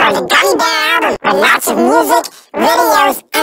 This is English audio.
for the Gummy Bear album with lots of music, videos,